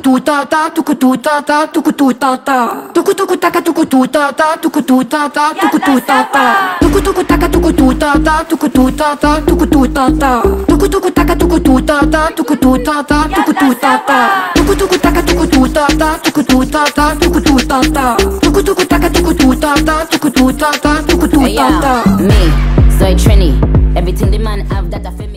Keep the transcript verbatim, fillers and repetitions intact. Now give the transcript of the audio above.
tu ta ta, tuku tu ta ta, tuku tu ta ta. Tuku tuku taka tuku tu ta ta, tuku tu ta ta, tuku tu ta ta. Tuku tuku taka tuku tu ta ta, tuku tu ta ta, tuku tu ta ta. Tuku tuku taka tuku tu ta ta, tuku tu ta ta, tuku tu ta ta. Tuku tuku taka tuku tu ta ta, tuku tu ta ta, tuku tu ta ta. Tuku tuku taka tuku tu ta ta, tuku tu ta ta, tuku tu ta ta. Me, Zoe Trini, everything the man have that I feel me.